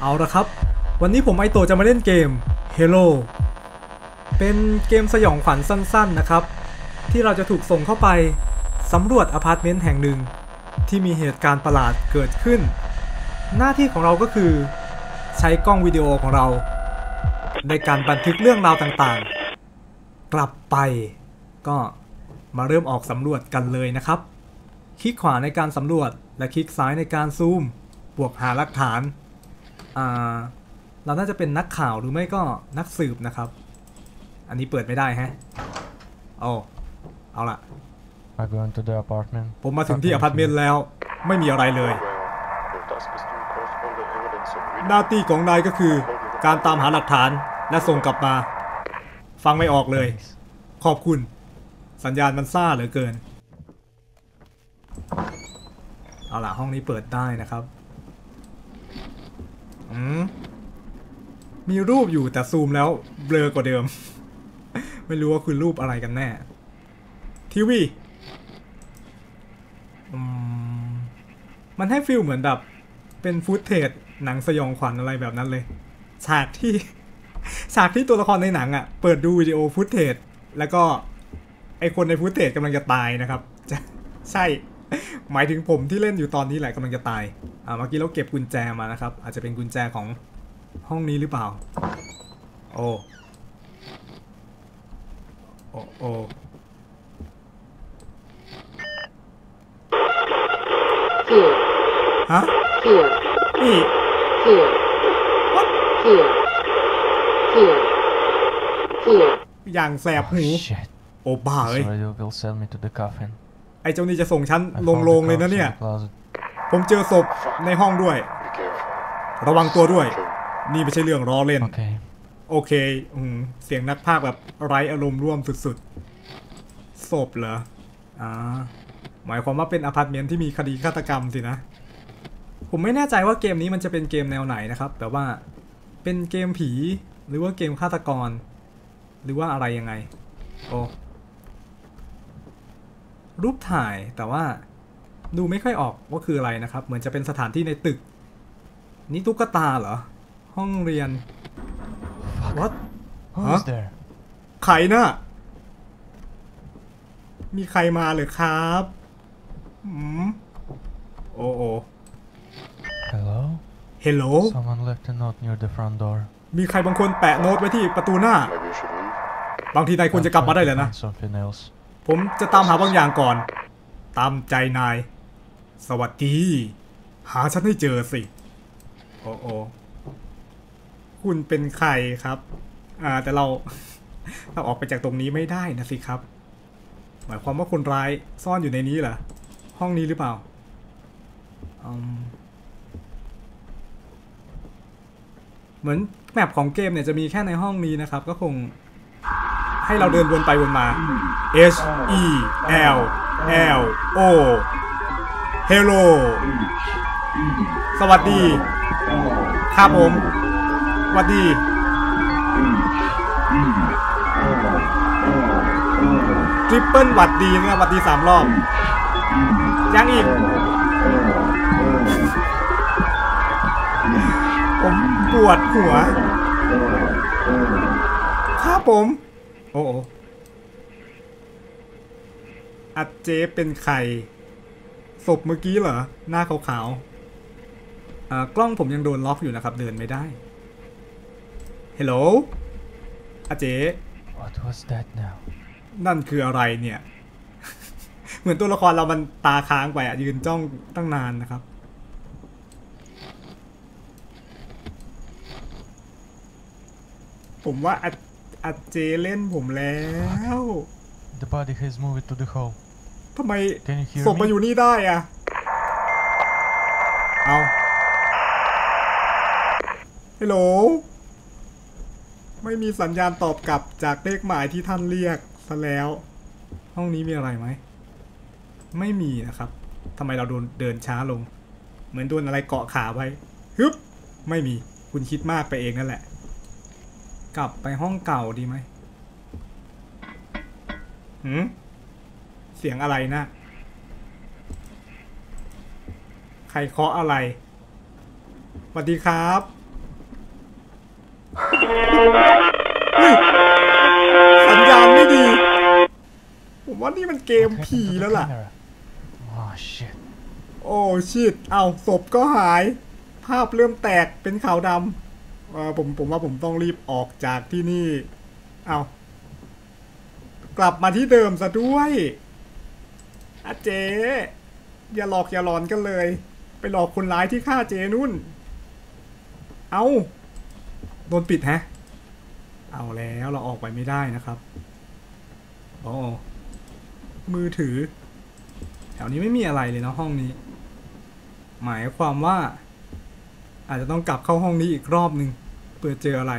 เอาละครับวันนี้ผมไอโตะจะมาเล่นเกม Hello เป็นเกมสยองขวัญสั้นๆนะครับที่เราจะถูกส่งเข้าไปสำรวจอพาร์ตเมนต์แห่งหนึ่งที่มีเหตุการณ์ประหลาดเกิดขึ้นหน้าที่ของเราก็คือใช้กล้องวิดีโอของเราในการบันทึกเรื่องราวต่างๆกลับไปก็มาเริ่มออกสำรวจกันเลยนะครับคลิกขวาในการสำรวจและคลิกซ้ายในการซูมบวกหาหลักฐานเราน่าจะเป็นนักข่าวหรือไม่ก็นักสืบนะครับอันนี้เปิดไม่ได้ฮะเอาล่ะผมมาถึงที่อพาร์ตเมนต์แล้วไม่มีอะไรเลยหน้าที่ของนายก็คือการตามหาหลักฐานและส่งกลับมาฟังไม่ออกเลยขอบคุณสัญญาณมันซ่าเหลือเกินเอาล่ะห้องนี้เปิดได้นะครับมีรูปอยู่แต่ซูมแล้วเบลอกว่าเดิม ไม่รู้ว่าคือรูปอะไรกันแน่ทีวีมันให้ฟีลเหมือนแบบเป็นฟุตเทจหนังสยองขวัญอะไรแบบนั้นเลยฉากที่ตัวละครในหนังอ่ะเปิดดูวิดีโอฟุตเทจแล้วก็ไอคนในฟุตเทจกำลังจะตายนะครับใช่หมายถึงผมที่เล่นอยู่ตอนนี้แหละกำลังจะตายเมื่อกี้เราเก็บกุญแจมานะครับอาจจะเป็นกุญแจของห้องนี้หรือเปล่าโอ้ฮะนี่อย่างแสบหูโอ้บ้าเอ้ยไอ้เจ้านี่จะส่งฉันลงเลยนะเนี่ยผมเจอศพในห้องด้วยระวังตัวด้วยนี่ไม่ใช่เรื่องล้อเล่นโอเคเสียงนักพากย์แบบไร้อารมณ์ร่วมสุดๆศพเหรอหมายความว่าเป็นอพาร์ตเมนต์ที่มีคดีฆาตกรรมสินะผมไม่แน่ใจว่าเกมนี้มันจะเป็นเกมแนวไหนนะครับแต่ว่าเป็นเกมผีหรือว่าเกมฆาตกรหรือว่าอะไรยังไงรูปถ่ายแต่ว่าดูไม่ค่อยออกว่าคืออะไรนะครับเหมือนจะเป็นสถานที่ในตึกนี่ตุ๊กตาเหรอห้องเรียน What ใครน่ะมีใครมาหรือครับHello Someone left a note near the front door มีใครบางคนแปะโน้ตไว้ที่ประตูหน้าบางทีนายควรจะกลับมาได้เลยนะผมจะตามหาบางอย่างก่อนตามใจนายสวัสดีหาฉันให้เจอสิคุณเป็นใครครับแต่เราออกไปจากตรงนี้ไม่ได้นะสิครับหมายความว่าคนร้ายซ่อนอยู่ในนี้เหรอห้องนี้หรือเปล่าเหมือนแมปของเกมเนี่ยจะมีแค่ในห้องนี้นะครับก็คงให้เราเดินวนไปวนมา H E L L O Hello สวัสดีครับผมสวัสดีทริปเปิลหวัดดีนะครับหวัดดี3 รอบยังอีกผมปวดหัวครับผมอัดเจเป็นใครศพเมื่อกี้เหรอหน้าขาวๆกล้องผมยังโดนล็อกอยู่นะครับเดินไม่ได้ Hello อาเจ What was that now นั่นคืออะไรเนี่ย เหมือนตัวละครเรามันตาค้างไปยืนจ้องตั้งนานนะครับผมว่าอาเจเล่นผมแล้ว The body has moved to the hall ทำไมศพมาอยู่นี่ได้อะเอาฮัลโหลไม่มีสัญญาณตอบกลับจากเลขหมายที่ท่านเรียกซะแล้วห้องนี้มีอะไรไหมไม่มีนะครับทำไมเราเดินช้าลงเหมือนโดนอะไรเกาะขาไว้ฮึบไม่มีคุณคิดมากไปเองนั่นแหละกลับไปห้องเก่าดีไหมเสียงอะไรนะใครเคาะอะไรสวัสดีครับเฮ้ยสัญญาณไม่ดี ผมว่านี่มันเกม What ผี happened to the แล้วล่ะ camera? Oh shit. โอ้ชิตเอาศพก็หาย ภาพเริ่มแตกเป็นขาวดำผมว่าผมต้องรีบออกจากที่นี่เอากลับมาที่เดิมซะด้วยอาเจอย่าหลอกอย่าหลอนกันเลย ไปหลอกคนร้ายที่ฆ่าเจนุ่นเอาโดนปิดฮะเอาแล้วเราออกไปไม่ได้นะครับโอ้มือถือแถวนี้ไม่มีอะไรเลยเนาะห้องนี้หมายความว่าอาจจะต้องกลับเข้าห้องนี้อีกรอบหนึ่งเพื่อเจออะไร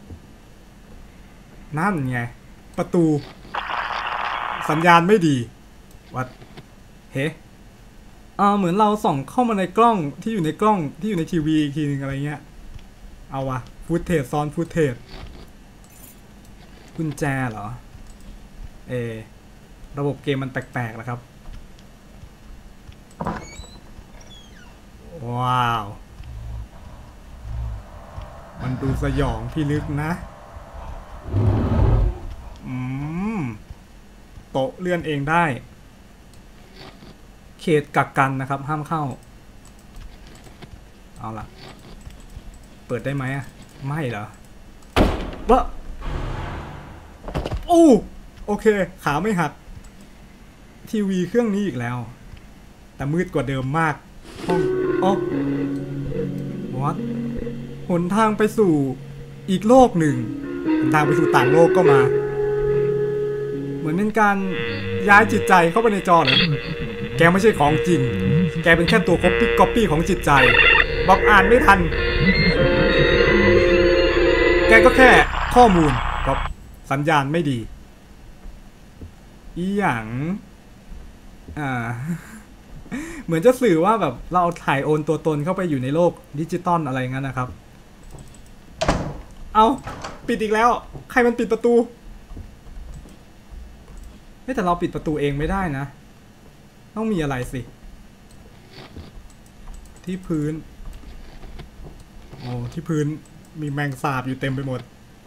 นั่นไงประตูสัญญาณไม่ดีวัดเฮ้เหมือนเราส่องเข้ามาในกล้องที่อยู่ในกล้องที่อยู่ในทีวีอีกทีนึงอะไรเงี้ยเอาวะฟุตเทจซ้อนฟุตเทจกุญแจเหรอระบบเกมมันแปลกๆแล้วครับว้าวมันดูสยองพิลึกนะโต๊ะเลื่อนเองได้เขตกักกันนะครับห้ามเข้าเอาล่ะเปิดได้ไหมอ่ะไม่เหรอวะโอเคขาไม่หักทีวีเครื่องนี้อีกแล้วแต่มืดกว่าเดิมมากห้องวัดหนทางไปสู่อีกโลกหนึ่งหนทางไปสู่ต่างโลกก็มาเหมือนเป็นการย้ายจิตใจเข้าไปในจอเลยแกไม่ใช่ของจริงแกเป็นแค่ตัวก๊อปปี้ของจิตใจบอกอ่านไม่ทันแกก็แค่ข้อมูลกับสัญญาณไม่ดีอีหยังเหมือนจะสื่อว่าแบบเราถ่ายโอนตัวตนเข้าไปอยู่ในโลกดิจิตอลอะไรงั้นนะครับเอาปิดอีกแล้วใครมันปิดประตูแต่เราปิดประตูเองไม่ได้นะต้องมีอะไรสิที่พื้นที่พื้นมีแมงสาบอยู่เต็มไปหมด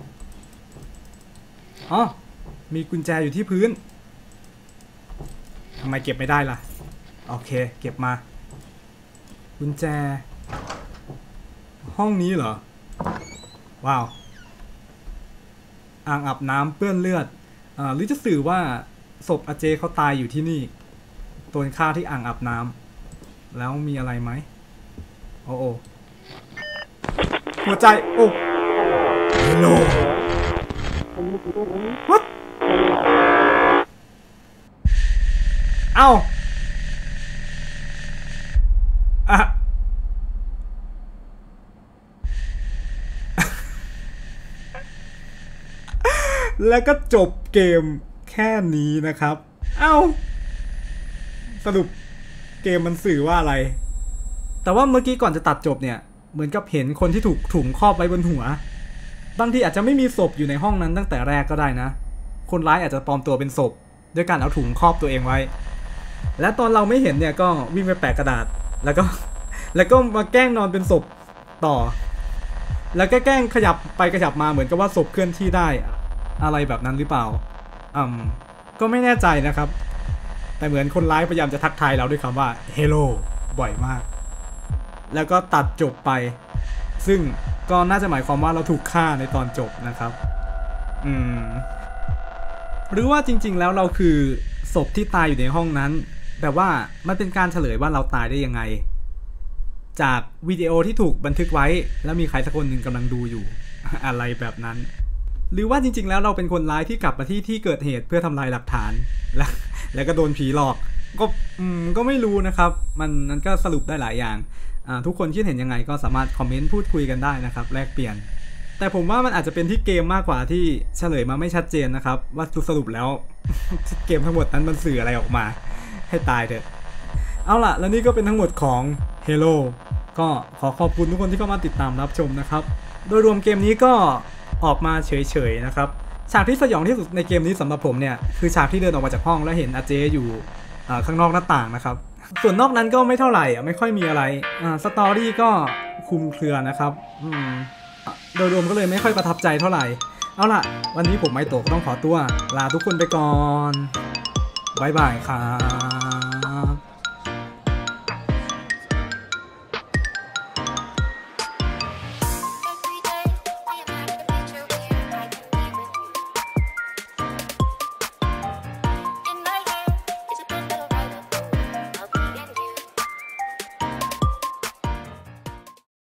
มีกุญแจอยู่ที่พื้นทำไมเก็บไม่ได้ล่ะโอเคเก็บมากุญแจห้องนี้เหรอว้าวอ่างอาบน้ำเปื้อนเลือดหรือจะสื่อว่าศพอาเจเขาตายอยู่ที่นี่โดนฆ่าที่อ่างอาบน้ำแล้วมีอะไรไหมโอ้หัวใจฮัลโหล What เอ้าแล้วก็จบเกมแค่นี้นะครับสรุปเกมมันสื่อว่าอะไรแต่ว่าเมื่อกี้ก่อนจะตัดจบเนี่ยเหมือนกับเห็นคนที่ถูกถุงครอบไว้บนหัวบางทีอาจจะไม่มีศพอยู่ในห้องนั้นตั้งแต่แรกก็ได้นะคนร้ายอาจจะปลอมตัวเป็นศพด้วยการเอาถุงครอบตัวเองไว้และตอนเราไม่เห็นเนี่ยก็วิ่งไปแปะกระดาษแล้วก็มาแกล้งนอนเป็นศพต่อแล้วก็แกล้งขยับไปขยับมาเหมือนกับว่าศพเคลื่อนที่ได้อะไรแบบนั้นหรือเปล่าก็ไม่แน่ใจนะครับแต่เหมือนคนร้ายพยายามจะทักทายเราด้วยคำว่า Hello บ่อยมากแล้วก็ตัดจบไปซึ่งก็น่าจะหมายความว่าเราถูกฆ่าในตอนจบนะครับหรือว่าจริงๆแล้วเราคือศพที่ตายอยู่ในห้องนั้นแต่ว่ามันเป็นการเฉลยว่าเราตายได้ยังไงจากวิดีโอที่ถูกบันทึกไว้แล้วมีใครสักคนหนึ่งกำลังดูอยู่ อะไรแบบนั้นหรือว่าจริงๆแล้วเราเป็นคนร้ายที่กลับมาที่เกิดเหตุเพื่อทำลายหลักฐานแล้วก็โดนผีหลอกก็ไม่รู้นะครับมันก็สรุปได้หลายอย่างทุกคนคิดเห็นยังไงก็สามารถคอมเมนต์พูดคุยกันได้นะครับแลกเปลี่ยนแต่ผมว่ามันอาจจะเป็นที่เกมมากกว่าที่เฉลยมาไม่ชัดเจนนะครับว่าสรุปแล้ว เกมทั้งหมดนั้นมันสื่ออะไรออกมาให้ตายเถอะเอาล่ะแล้วนี่ก็เป็นทั้งหมดของ Hello ก็ขอบคุณทุกคนที่เข้ามาติดตามรับชมนะครับโดยรวมเกมนี้ก็ออกมาเฉยๆนะครับฉากที่สยองที่สุดในเกมนี้สำหรับผมเนี่ยคือฉากที่เดินออกมาจากห้องแล้วเห็นอาเจอยู่ข้างนอกหน้าต่างนะครับส่วนนอกนั้นก็ไม่เท่าไหร่ไม่ค่อยมีอะไรสตอรี่ก็คลุมเครือนะครับโดยรวมก็เลยไม่ค่อยประทับใจเท่าไหร่ เอาล่ะ วันนี้ผมไอโตะก็ต้องขอตัวลาทุกคนไปก่อนบ๊ายบายครับ